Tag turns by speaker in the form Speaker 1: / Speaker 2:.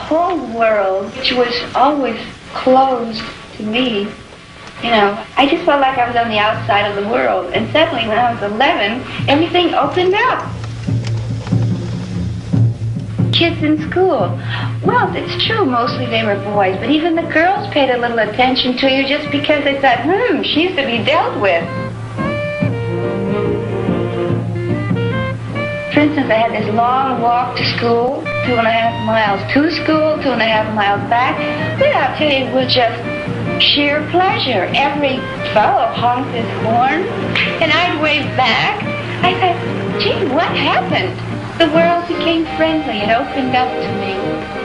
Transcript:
Speaker 1: whole world, which was always closed to me, you know, I just felt like I was on the outside of the world. And suddenly, when I was 11, everything opened up. Kids in school. Well, it's true, mostly they were boys, but even the girls paid a little attention to you just because they thought, she's to be dealt with. For instance, I had this long walk to school, 2.5 miles to school, 2.5 miles back. But I'll tell you, it was just sheer pleasure. Every fellow honked his horn, and I'd wave back. I thought, gee, what happened? The world became friendly. It opened up to me.